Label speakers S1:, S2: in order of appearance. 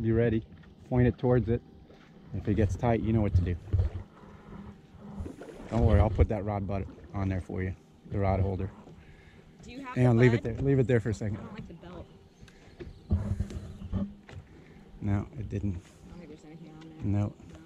S1: Be ready. Point it towards it. If it gets tight, you know what to do. Don't worry, I'll put that rod butt on there for you. The rod holder.
S2: Do you have
S1: And
S2: the
S1: leave
S2: bud?
S1: it there. Leave it there for a second.
S2: I don't like the belt.
S1: No, it didn't.
S2: I don't think there's anything on there.
S1: No.